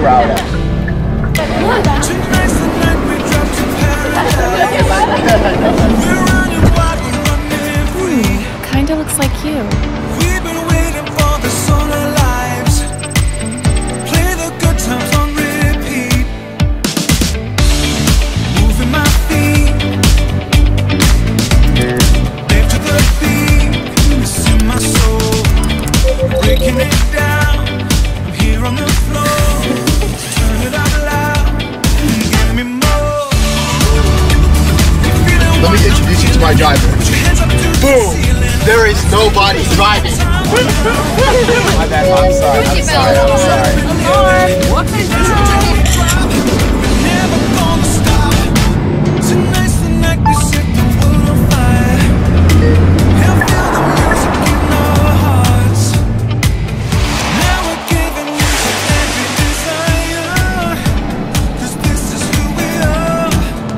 proud of. Kinda looks like you. We've been waiting for the solar lives. Play the good times on repeat. Moving my feet. Back to the beat. It's in my soul. Breaking it down. I'm here on the floor. Turn it up loud. Give me more. Let me introduce you to my driver. Boom! There is nobody driving. My bad, I'm sorry. Never gonna stop. Tonight's the night we set the world on fire. And feel the music in our hearts. Now we're giving music every desire. 'Cause this is who we are.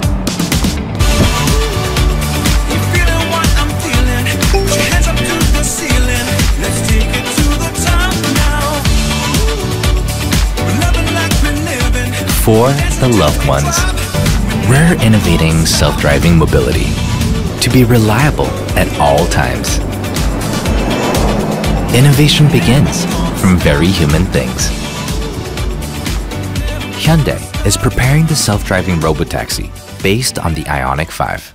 You feeling what I'm feeling? Put your hands up to the ceiling. Let's take it to the top now. We're loving like we're living. For the loved ones, we're innovating self-driving mobility to be reliable at all times. Innovation begins from very human things. Hyundai is preparing the self-driving robotaxi based on the Ioniq 5.